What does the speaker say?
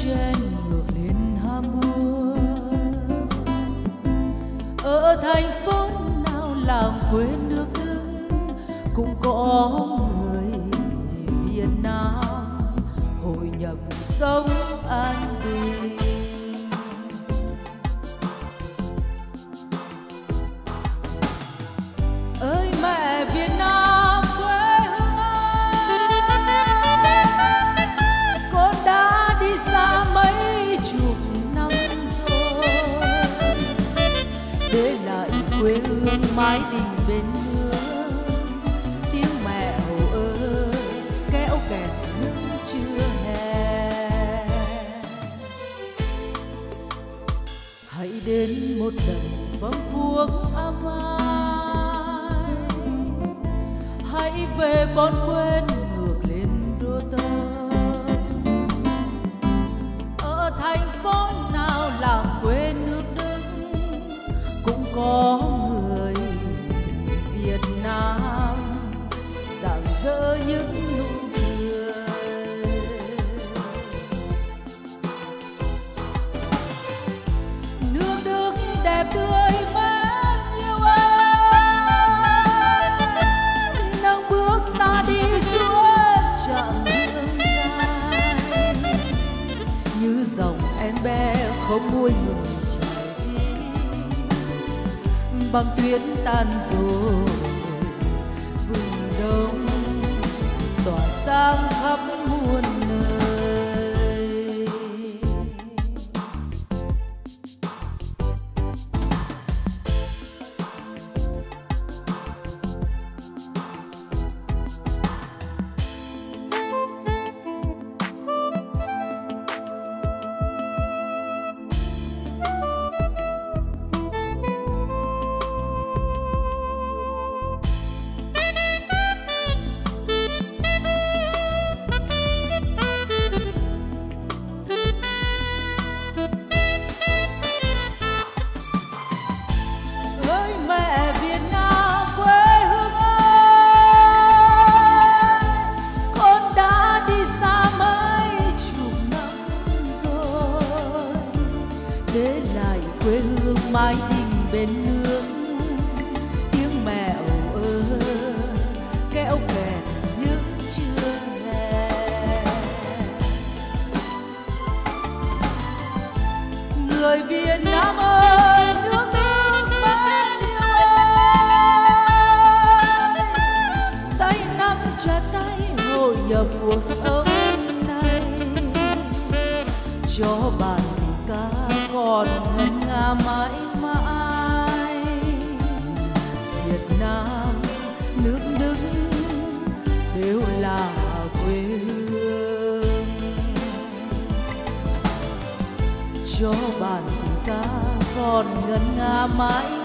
chen ngược lên ham muốn. Ở thành phố nào làng quê nước Đức cũng có người Việt Nam hội nhập sống an bình. Ơi mẹ Việt Nam quê hương ơi, con đã đi xa mấy chục năm rồi, để lại quê hương mái đình bên mưa, tiếng mẹ Hồ ơi kéo kẹt những trưa hè. Hãy đến một lần vắng vuông ấm ai, hãy về bon quên ngược lên đô tơ. Ở thành phố nào làng quê nước Đức cũng có người Việt Nam rạng rỡ những nụ cười. Nước Đức đẹp tươi mến yêu ơi, nâng bước ta đi suốt chặng đường dài, như dòng em bé không nguôi ngừng chảy băng tuyết tan rồi, vùng đông tỏa sáng khắp muôn nơi. Để lại quê hương mái đình bên nước, tiếng mẹ âu ơ kéo kẹt những trưa hè. Người Việt Nam ơi, nước nước mến yêu ơi, tay nắm chặt tay hội nhập cuộc sống này, cho bản ca còn ngân nga mãi mãi. Việt Nam nước Đức đều là quê hương, cho bản ca còn ngân nga mãi